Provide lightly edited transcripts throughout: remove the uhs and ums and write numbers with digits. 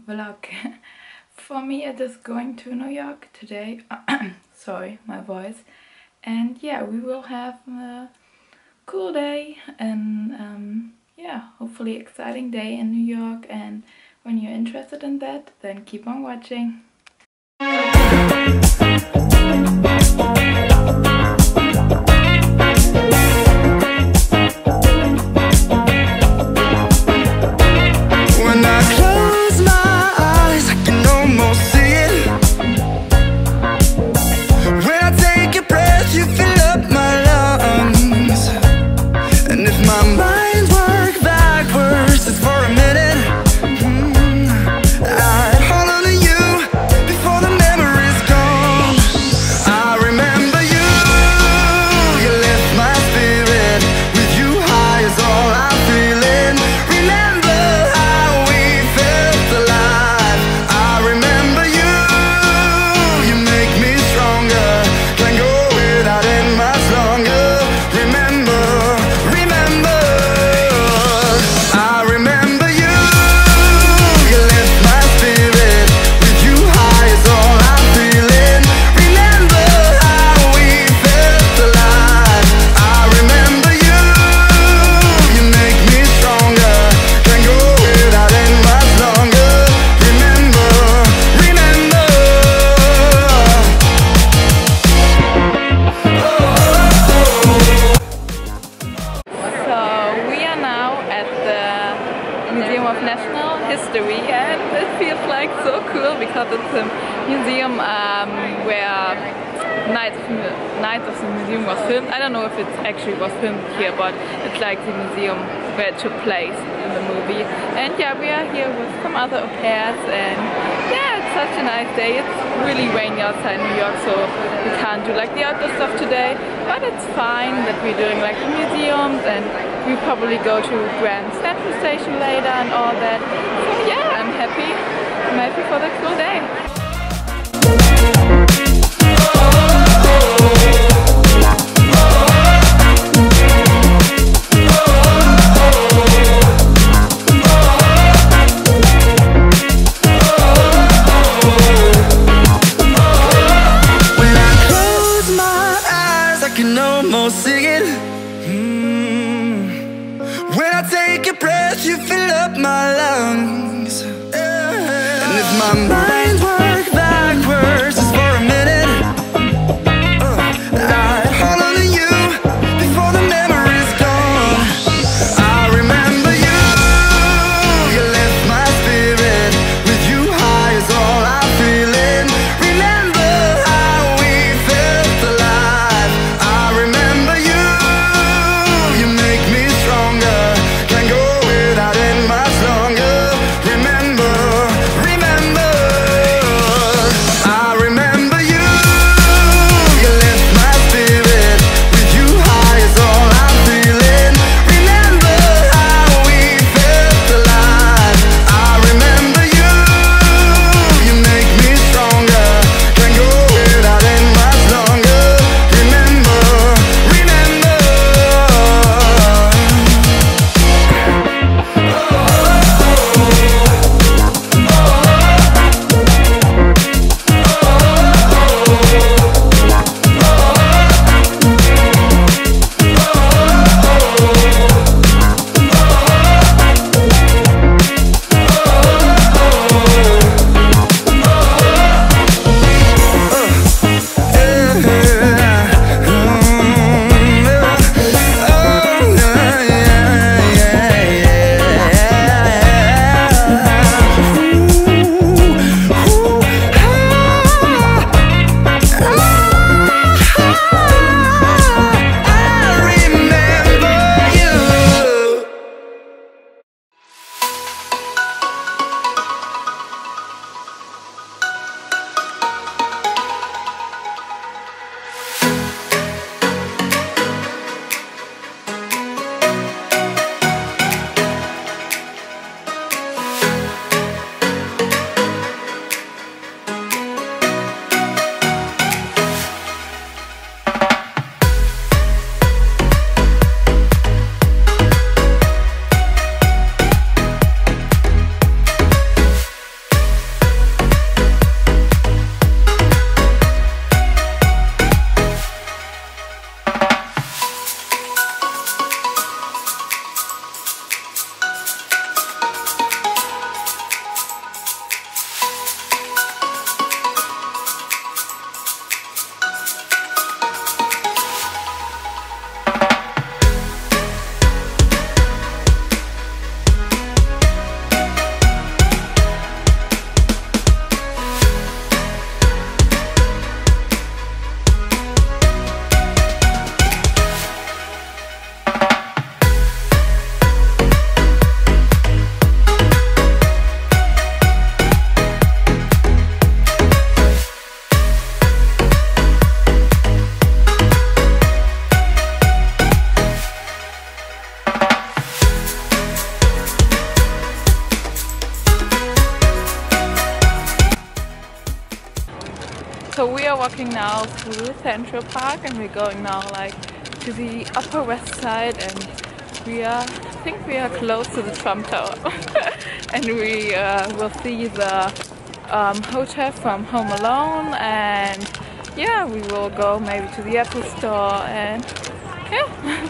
vlog. For me it is going to New York today. Sorry, my voice. And yeah, we will have a cool day and yeah, hopefully exciting day in New York. And when you're interested in that, then keep on watching. And it feels like so cool because it's a museum where Night of the Museum was filmed. I don't know if it actually was filmed here, but it's like the museum where it took place in the movie. And yeah, we are here with some other au pairs, and yeah, it's such a nice day. It's really rainy outside New York, so we can't do like the outdoor stuff today, but it's fine that we're doing like the museums, and we probably go to Grand Central Station later and all that. So yeah, I'm happy for the cool day. You fill up my lungs, and if my mind works backwards just for a minute, I hold on to you before the memory's gone. I remember you, you lift my spirit. With you high is all I'm feeling. Remember how we felt alive. I remember you, you make me stronger. Can't go without it much longer. Remember, remember. So we are walking now through Central Park, and we're going now like to the Upper West Side, and I think we are close to the Trump Tower. And we will see the hotel from Home Alone, and yeah, we will go maybe to the Apple Store, and yeah.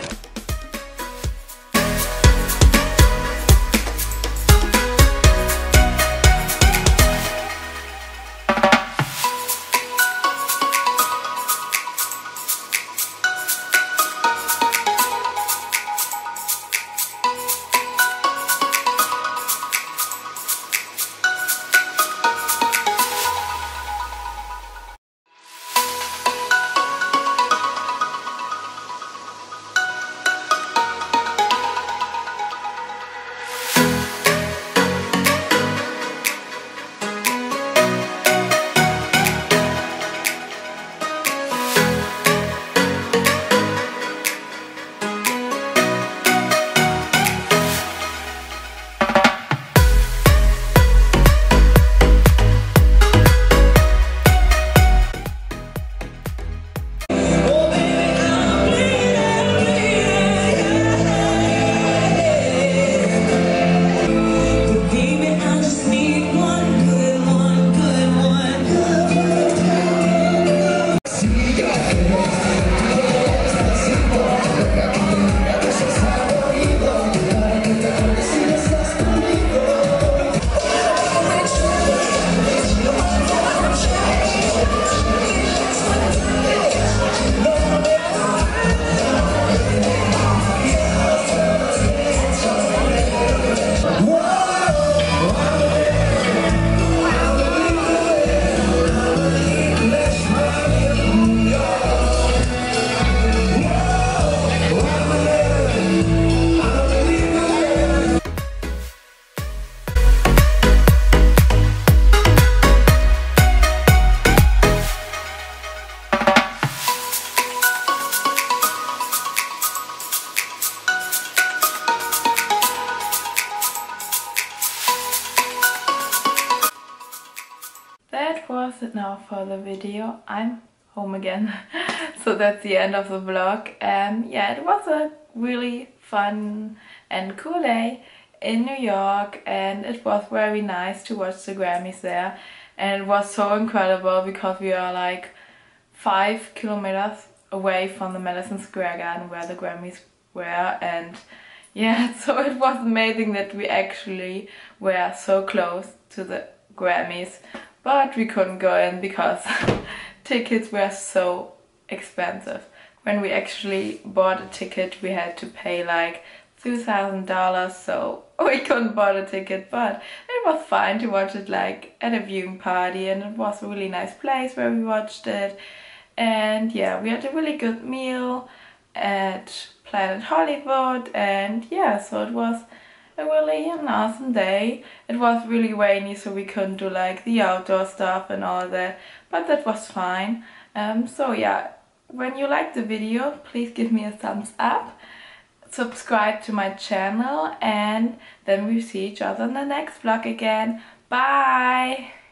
That was it now for the video. I'm home again. So that's the end of the vlog. Yeah, it was a really fun and cool day in New York, and it was very nice to watch the Grammys there. And it was so incredible because we are like 5 kilometers away from the Madison Square Garden where the Grammys were, and yeah, so it was amazing that we actually were so close to the Grammys. But we couldn't go in because tickets were so expensive. When we actually bought a ticket, we had to pay like $2,000, so we couldn't buy a ticket. But it was fine to watch it like at a viewing party, and it was a really nice place where we watched it. And yeah, we had a really good meal at Planet Hollywood, and yeah, so it was a really an awesome day. It was really rainy, so we couldn't do like the outdoor stuff and all that, but that was fine. So yeah, when you like the video, please give me a thumbs up, subscribe to my channel, and then we see each other in the next vlog again. Bye!